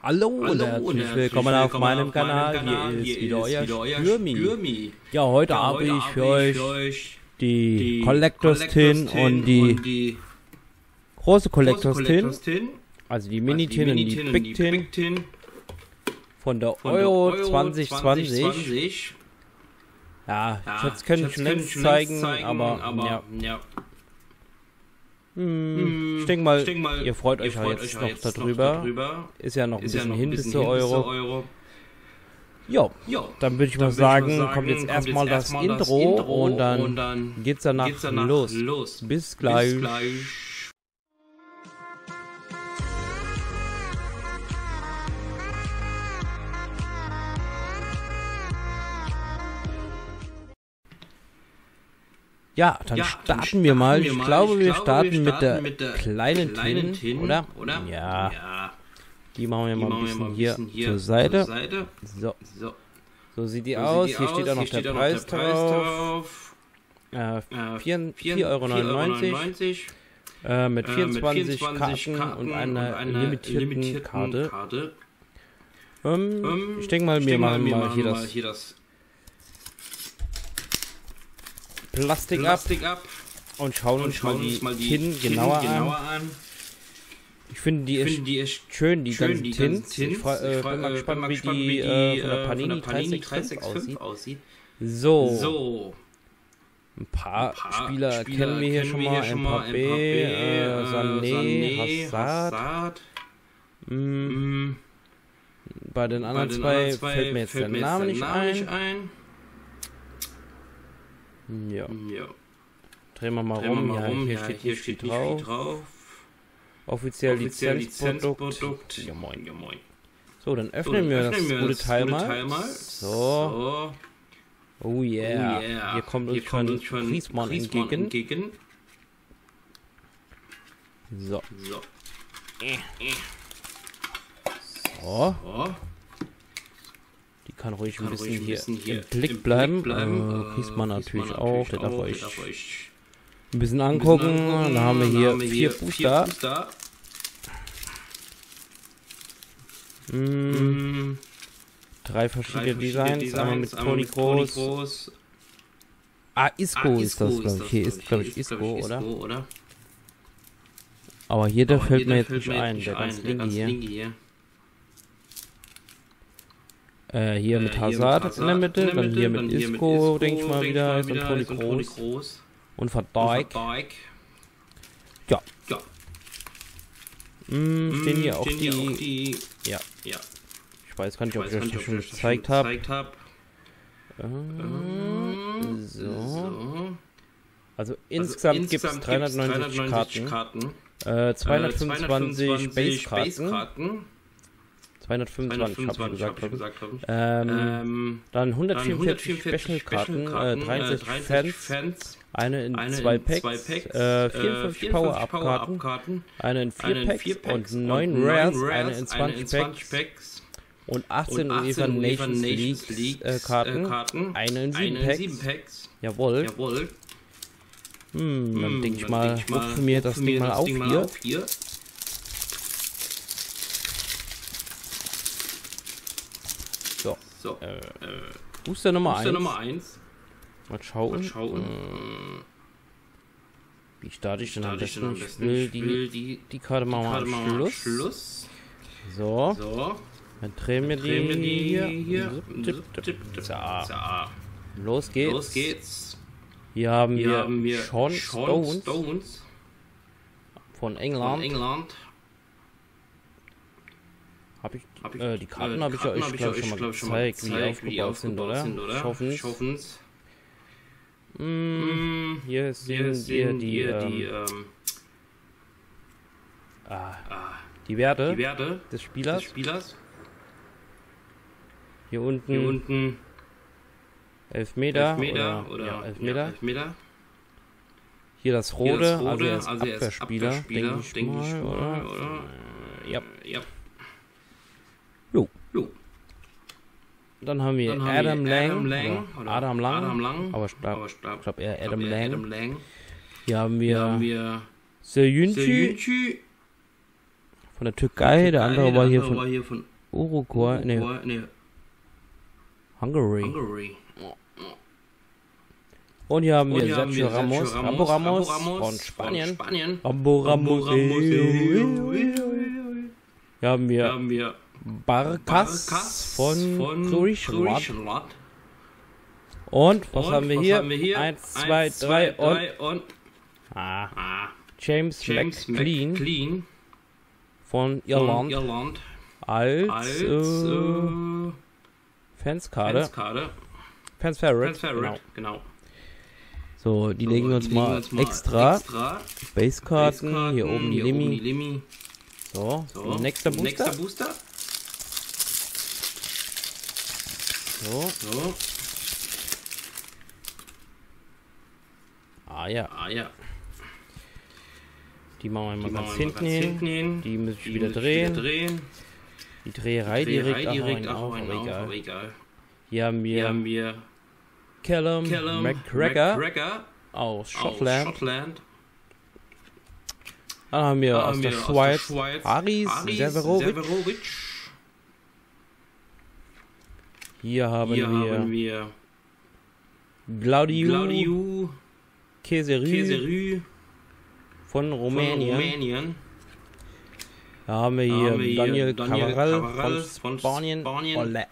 Hallo und herzlich willkommen auf meinem Kanal. Hier ist wieder euer Stürmi. Ja, heute habe ich für euch die Collectors Tin und die große Collectors Tin, also die Mini Tin und die Big Tin von der Euro 2020. Ja, jetzt könnte ich schon längst zeigen, aber ja. Ich denke mal, ihr freut euch ja jetzt noch darüber. Ist ja noch ein bisschen hin bis zur Euro. Jo, dann würde ich mal sagen, kommt jetzt erstmal das Intro und dann geht's danach los. Bis gleich. Ja, dann starten wir mal. Ich glaube, wir starten mit der kleinen Tin, oder? Ja. Die machen wir mal ein bisschen hier zur Seite. So sieht die aus. Hier steht auch noch der Preis drauf. 4,99 € mit 24 Karten und einer limitierten Karte. Ich denke mal, wir machen mal hier das Plastik ab und schauen uns mal die Tin genauer an. Ich finde die echt schön, die ganzen Tins. Ich bin mal gespannt, wie die von der Panini 365 aussieht. So. Ein paar Spieler kennen wir hier schon mal. Mbappé, Sané, Hazard. Bei den anderen zwei fällt mir jetzt der Name nicht ein. Ja. Drehen wir mal rum. Ja, hier steht nicht viel drauf. Offiziell Lizenzprodukt. Ja, moin. So, dann öffnen wir das gute Teil mal. So. Oh yeah. Hier kommt uns schon Griezmann entgegen. So. Die kann ruhig ein bisschen hier im Blick bleiben. Griezmann natürlich auch. Der darf euch ein bisschen angucken. Dann haben wir hier 4 Booster. 3 verschiedene Designs. Einmal mit Toni Kroos. Isco ist das, glaube ich. Hier ist, glaube ich, Isco, oder? Aber hier, der fällt mir jetzt nicht ein. Der ganz linke hier. Hier mit Hazard in der Mitte, dann hier mit Isco, denke ich mal wieder, ist dann Toni Kroos und Van Dijk. Ja. Stehen hier auch die... Ja. Ich weiß gar nicht, ob ich euch das schon gezeigt habe. So. Also insgesamt gibt es 369 Karten. 225 Base-Karten. 225 habe ich gesagt. Dann 144 Special-Karten, 63 Fans, eine in 2 Packs, 54 Power-Up-Karten, eine in 4 Packs und 9 Rares, eine in 20 Packs und 18 UEFA Nations League Karten, eine in 7 Packs. Jawohl. Dann denke ich mal, rupfen wir das Ding mal auf hier. So, Booster Nummer 1. Mal schauen. Wie starte ich denn am besten? Ich will die Karte mal am Schluss. So. Dann drehen wir die hier. Los geht's. Hier haben wir Sean Stones von England. Die Karten habe ich euch, glaube ich, schon mal gezeigt, wie die aufgebaut sind, oder? Ich hoffe es. Hier sehen wir die Werte des Spielers. Hier unten 11 Meter. Hier das Rote, also er ist Abwehrspieler, denke ich mal, oder? Ja. Dann haben wir Adam Lang, aber ich glaube eher Adam Lang. Hier haben wir Söyüncü von der Türkei, der andere war hier von Uruguay, ne. Hungary. Und hier haben wir Sergio Ramos, Rambo Ramos von Spanien. Rambo Ramos. Hier haben wir Barkas von Griechenland. Und was haben wir hier? 1, 2, 3 und James McLean von Irland als Fanskarte. Fans Favorite, genau. So, die legen wir uns mal extra. Basekarten, hier oben die Limi. So, nächster Booster. So. Ah ja. Die machen wir mal ganz hinten hin. Die müssen wir wieder drehen. Die Dreherei direkt auf, aber egal. Hier haben wir Callum McGregor aus Schottland. Dann haben wir aus der Schweiz Aris Severovic. Hier haben wir Claudiu Keserü von Rumänien. Da haben wir hier Daniel Cavaral von Spanien. Ole.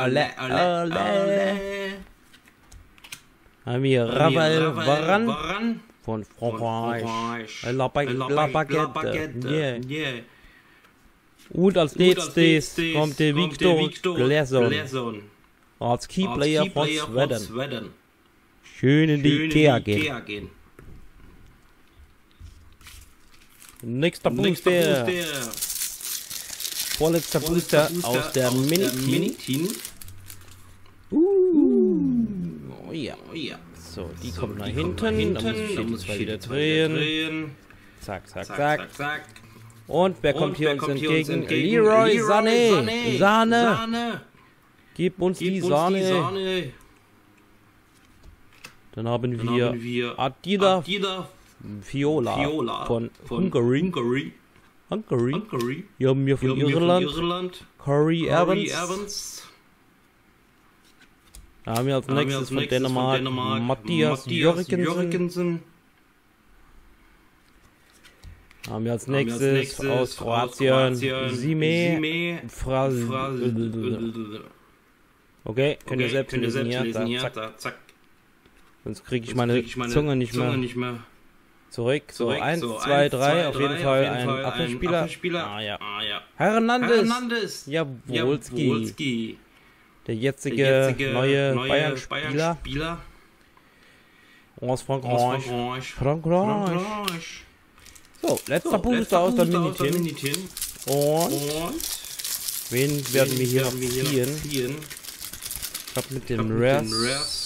Haben wir Ravel Varane von Frankreich. La Baguette. Yeah. Und als nächstes kommt der Victor Claesson als Keyplayer von Schweden. Schön in die Ikea gehen. Nächster Booster. Vorletzter Booster aus der Mini-Team. Oh ja. So, die kommt nach hinten. Da muss ich wieder drehen. Zack. Und wer kommt hier uns entgegen? Leroy Sahne. Gib uns die Sahne. Dann haben wir Adida Viola von Hungary. Hier haben wir von Irland Corey Evans. Da haben wir als nächstes von Dänemark Mathias Jorgensen. Da haben wir als nächstes aus Kroatien Sime. Okay, könnt ihr selbst lesen hier. Zack. Sonst kriege ich meine Zunge nicht mehr zurück. So, 1, 2, 3, auf jeden Fall ein Abwehrspieler. Ah ja. Hernandez. Jawohlski. Der jetzige neue Bayern-Spieler. Aus Frankreich. So, letzter Booster aus der Mini-Tin. Und wen werden wir hier noch ziehen? Ich glaube mit dem Rares.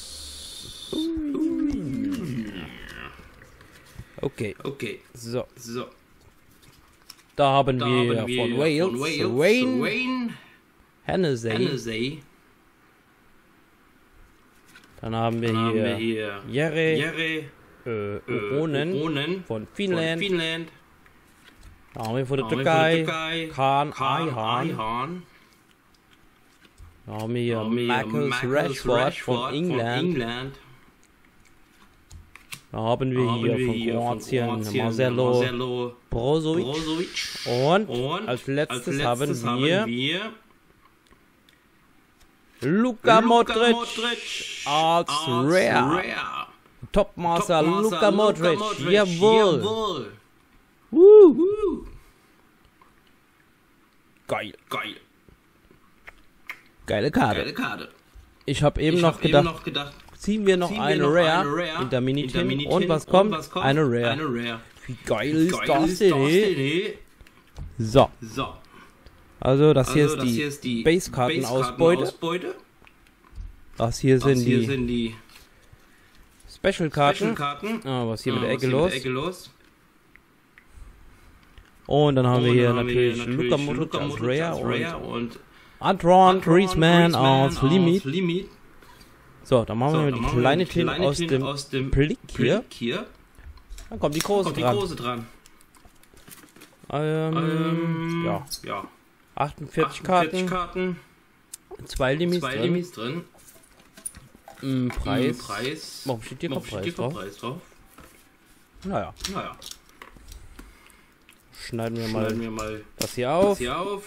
Okay. So. Da haben wir von Wales Wayne Hennessy. Dann haben wir hier Jere Onen von Finnland. Da haben wir von der Türkei Kaan Ayhan. Da haben wir hier Marcus Rashford von England. Da haben wir hier von Kroatien Marcelo Brozovic. Und als letztes haben wir Luka Modric als Rare. Topmaster Luka Modric. Jawohl. Geil. Geile Karte. Ich habe eben noch gedacht, ziehen wir noch eine Rare in der Mini-Team. Und was kommt? Eine Rare. Wie geil ist das denn? So. Also das hier ist die Base-Karten-Ausbeute. Das hier sind die Special-Karten. Was hier mit der Ecke los? Und dann haben wir hier natürlich Luka Modric als Rare und Antoine Griezmann als Limit. So, dann machen wir die kleine Tin aus dem Blick hier. Dann kommt die große dran. Ja. 48 Karten. 2 Limis drin. Preis. Warum steht hier kein Preis drauf? Naja. Schneiden wir mal das hier auf.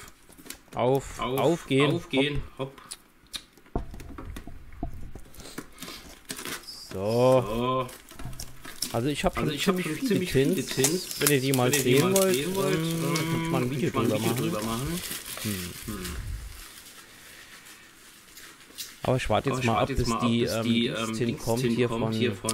Aufgehen. Hopp. So. Also ich habe ziemlich viele Tins. Wenn ihr die mal sehen wollt, könnt ihr mal ein Video drüber machen. Aber ich warte jetzt mal ab, bis die Tin kommt hier von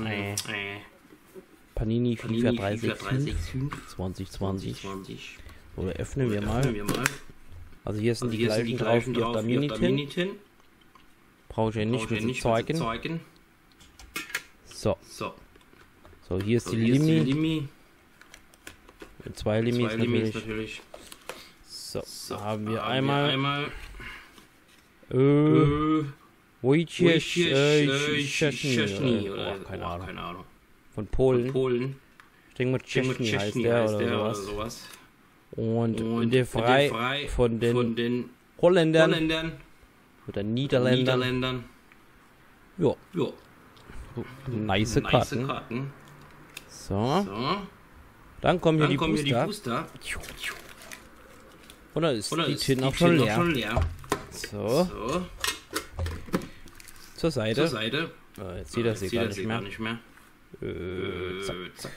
Panini 436 2020. Oder öffnen wir mal. Also hier sind die gleichen drauf wie auf der Mini-Tin. Brauche ich ja nicht mehr zu zeigen. So, hier ist die Limi. Mit 2 Limis natürlich. So, haben wir einmal Wojciech oder keine Ahnung. Von Polen. Ich denke mal Szczesny heißt der oder sowas. Und der frei von den Holländern oder Niederländern. Jo. Nice Karten. So. Dann kommen hier die Booster. Oder ist die Tin auch schon leer? So. Zur Seite. Jetzt sieht das hier gar nicht mehr. Zack.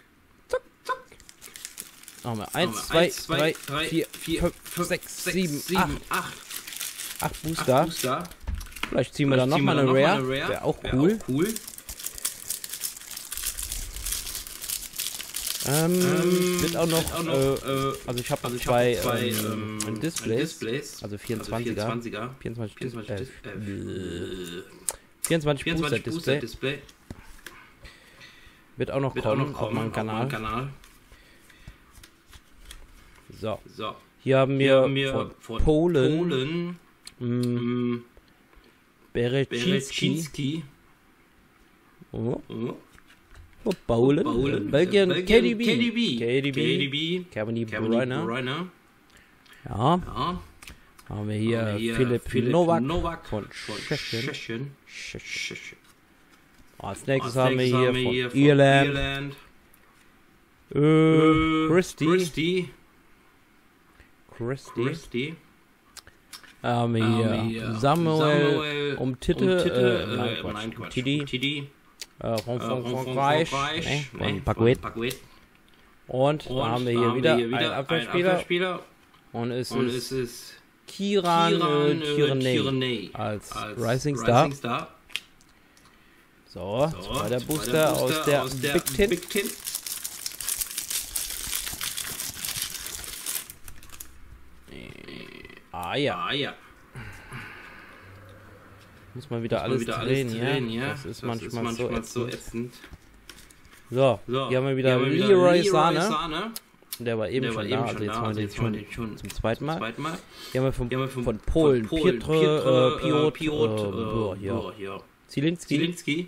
Machen wir 1, 2, 3, 4, 5, 6, 7, 8. 8 Booster. Vielleicht ziehen wir dann nochmal eine Rare. Wäre auch cool. Wird auch noch, also ich habe noch 2 Displays, also 24er, 24 Booster Display. Wird auch noch kommen auf meinem Kanal. So. Hier haben wir von Polen Berecinski. Polen. Belgien KDB. Kevin De Bruyne. Ja. Haben wir hier Philipp Novak von Tschechien. Als nächstes haben wir hier von Irland. Christie. Haben wir hier Samuel Titi. Von Frankreich. Von Paquet. Und da haben wir hier wieder einen Abwehrspieler. Und es ist Kieran Tierney als Rising Star. So, zweiter Booster aus der Big Tin. Ja. Muss man wieder alles drehen, ja. Das ist manchmal so ätzend. So, hier haben wir wieder Leroy Sane. Der war eben schon da, also jetzt haben wir den schon zum zweiten Mal. Hier haben wir von Polen Piotr Zielinski.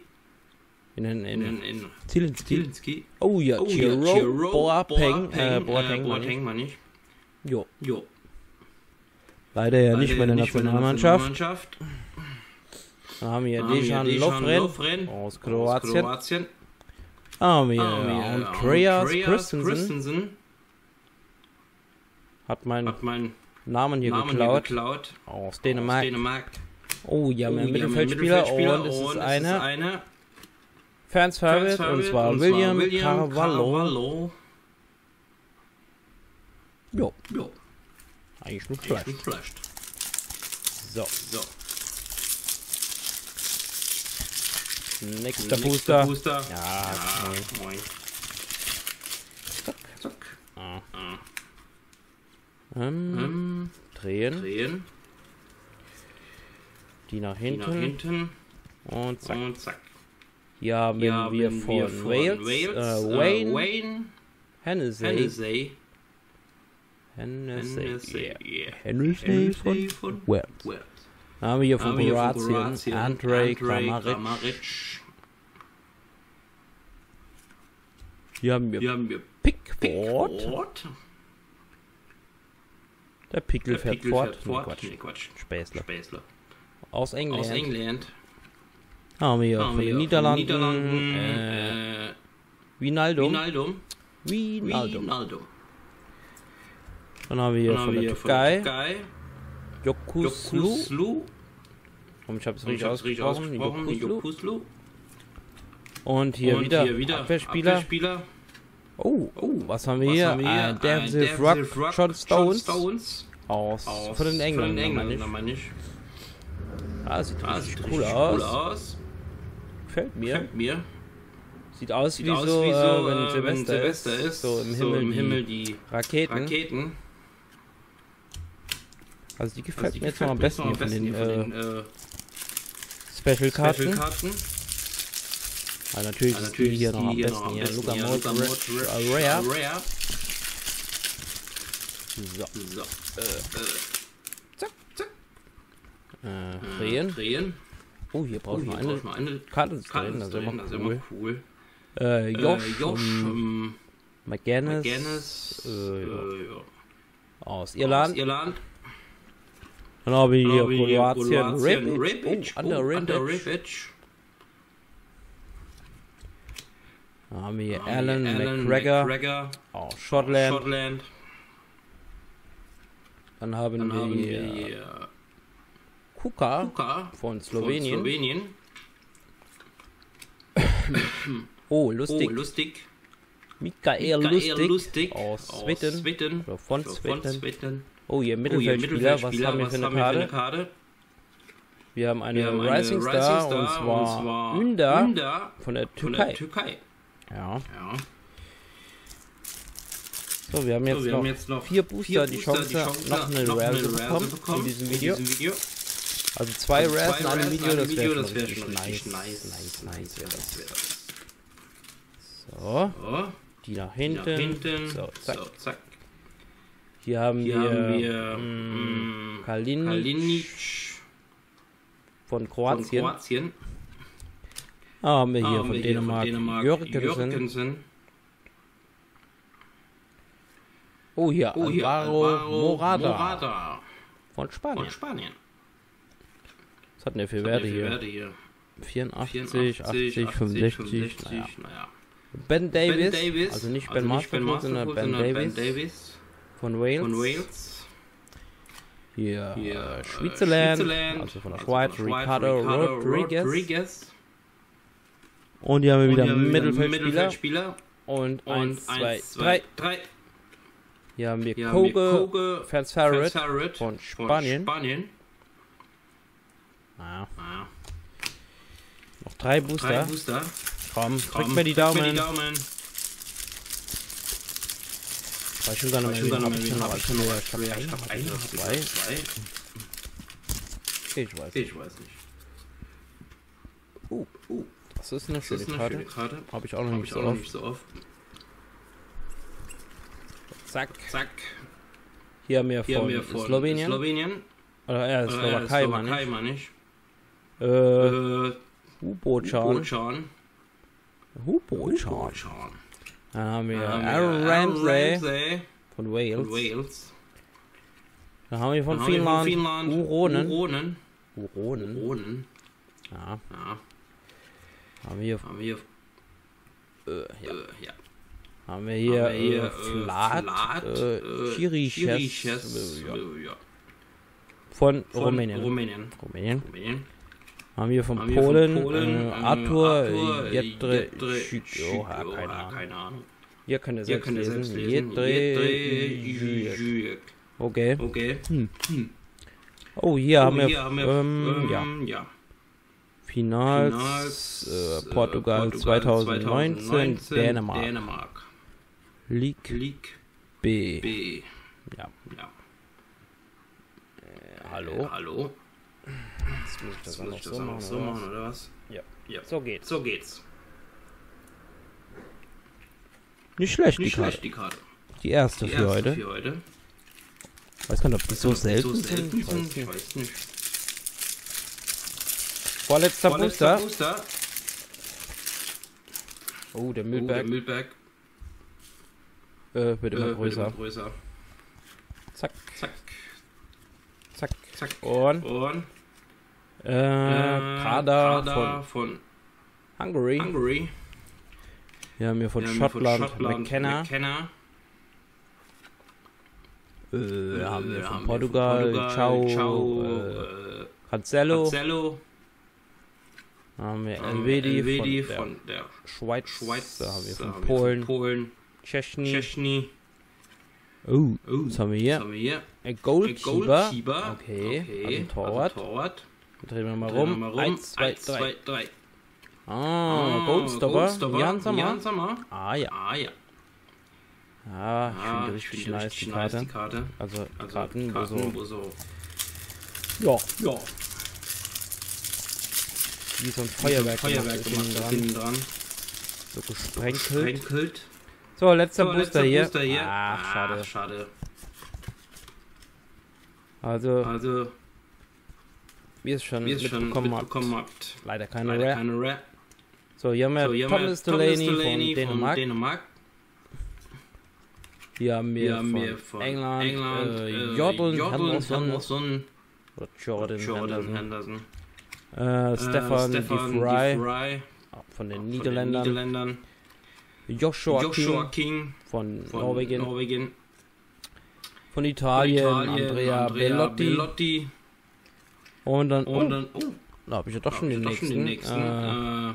Zielinski. Oh ja, Ciro Boateng meine ich. Jo. Leider ja nicht bei der Nationalmannschaft. Dann haben wir Dejan Lovren aus Kroatien. Haben wir Andreas Christensen. Hat meinen Namen hier geklaut. Aus Dänemark. Oh ja, mein Mittelfeldspieler. Und es ist eine Fans Favorite, und zwar William Carvalho. Jo. Eigentlich nur flasht. So. Nächster Booster. Ja, moin. Zack. Drehen. Die nach hinten. Und zack. Hier haben wir von Wales Wayne Hennessy von Wales. Dann haben wir hier von Kroatien Andrej Kramaric. Hier haben wir Pickford. Der Pickel fährt fort. Nee, Quatsch. Späßle. Späßle. Aus England. Haben wir von den Niederlanden. Wijnaldum. Dann haben wir hier von der Türkei. Yokuslu. Ich habe es richtig ausgesprochen. Yokuslu. Und hier wieder Abwehrspieler. Oh, was haben wir hier? Defensive Rock, John Stones. Von den Engländern, meine ich. Sieht richtig cool aus. Gefällt mir. Sieht aus wie so, wenn Silvester ist, so im Himmel die Raketen. Also die gefällt mir jetzt noch am besten hier von den Special-Karten. Natürlich ist die hier noch am besten hier. Luka Modric, Rare. So. Zack. Drehen. Oh, hier brauchen wir eine Karte zu drehen, das ist immer cool. Josh McGuinness aus Irland. Dann haben wir hier Kroatien, Rebic. Under Rebic. Dann haben wir hier Alan McGregor aus Schottland. Dann haben wir hier Kuka von Slowenien. Lustig. Michael Lustig aus Sweden. Oder von Sweden. Oh, hier Mittelfeldspieler. Was haben wir für eine Karte? Wir haben eine Rising Star, und zwar Ünder von der Türkei. Ja. So, wir haben jetzt noch 4 Booster, die Chance, noch eine Rare zu bekommen in diesem Video. Also 2 Rares in einem Video, das wäre schon richtig nice. Wäre das. So, die nach hinten. So, zack. Hier haben wir Kalinic von Kroatien. Haben wir hier von Dänemark Jørgensen. Oh, hier Alvaro Morata von Spanien. Was hat denn der für Werte hier? 84, 80, 65, naja. Ben Davis, also nicht Ben Masterpool, sondern Ben Davis von Wales. Hier Switzerland, also von der Schweiz, Ricardo Rodriguez. Und hier haben wir wieder Mittelfeldspieler. Und 1, 2, 3. Hier haben wir Koge Ferret von Spanien. Noch 3 Booster. Komm, drück mir die Daumen. Ich weiß schon gar nicht mehr, ich habe eine oder 2. Ich weiß nicht. Das ist eine schöne Karte. Habe ich auch noch nicht so oft. Zack. Hier haben wir von Slowenien. Oder Slowakei, meine ich. Hubocan. Dann haben wir Aaron Ramsey von Wales. Dann haben wir von Finnland Uronen. Ja. Haben wir hier Flat Chiriches von Rumänien. Haben wir von Polen Artur Jedrzejczyk. Keine Ahnung. Hier kann er selbst lesen. Jedrzejczyk. Okay. Oh, hier haben wir Finals Portugal 2019 Dänemark. League B. Ja. Hallo. Jetzt muss ich das auch noch so machen, oder was? Ja. So geht's. Nicht schlecht, die Karte. Die erste für heute. Weiß gar nicht, ob die so selten sind. Ich weiß nicht. Vorletzter Booster. Oh, der Müllberg. Wird immer größer. Zack. Zack. Und Kader von Hungary. Wir haben hier von Schottland McKenna. Wir haben hier von Portugal Cancelo. Dann haben wir Elvedi von der Schweiz. Da haben wir von Polen Szczesny. Was haben wir hier? Ein Goalkeeper. Okay. Also ein Torwart. Drehen wir mal rum. 1, 2, 3. Goldstopper. Jan Sommer. Ja. Ja, ich finde die richtig nice, die Karte. Also Karten, wo so... Ja. Wie so ein Feuerwerk gemacht innen dran. So gesprenkelt. So, letzter Booster hier. Schade. Also... Wie ihr es schon mitbekommen habt. Leider keine Rare. So, hier haben wir Thomas Delaney von Dänemark. Hier haben wir von England Jordan Henderson. Oder Jordan Henderson. Stefan de Vrij von den Niederländern. Joshua King von Norwegen. Von Italien Andrea Bellotti. Und dann da habe ich ja doch schon den nächsten.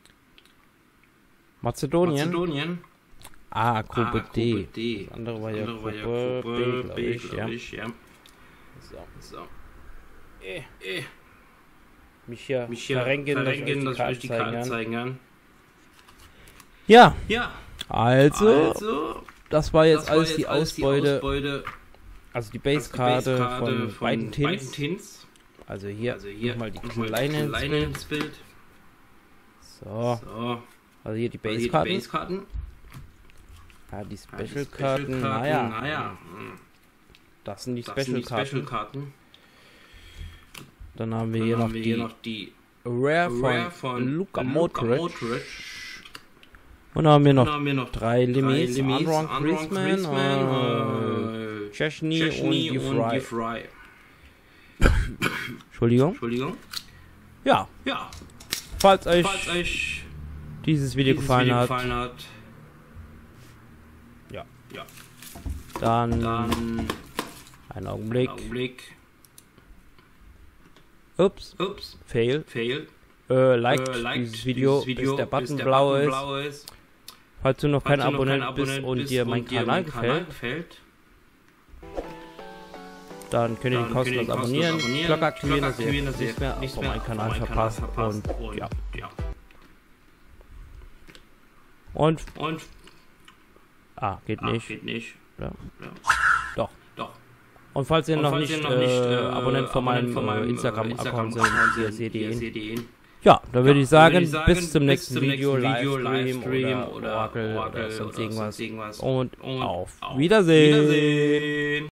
Mazedonien. Gruppe D. Das andere war ja Gruppe B, glaube ich, ja. So. Mich hier verrenken, dass ich die Karte zeigen kann. Ja. Also, das war jetzt alles die Ausbeute. Also die Base-Karte von beiden Tints. Also hier nochmal die kleine ins Bild. So. Also hier die Base-Karten. Ja, die Special-Karten, naja. Das sind die Special-Karten. Dann haben wir hier noch die Rare von Luka Modric. Und dann haben wir noch 3 Limis, Anron Griezmann, Szczesny und die Vrij. Entschuldigung. Ja. Falls euch dieses Video gefallen hat, dann einen Augenblick. Ups. Fail. Liked dieses Video, bis der Button blau ist. Falls du noch kein Abonnent bist und dir mein Kanal gefällt, dann könnt ihr den kostenlos abonnieren, Glocke aktivieren, dass ihr nichts mehr auf meinem Kanal verpasst. Und geht nicht. Ja. Doch. Und falls ihr noch nicht Abonnent von meinem Instagram-Account seid, seht ihr ihn. Ja, dann würde ich sagen, bis zum nächsten Video, Livestream oder Orakel oder sonst irgendwas. Und auf Wiedersehen.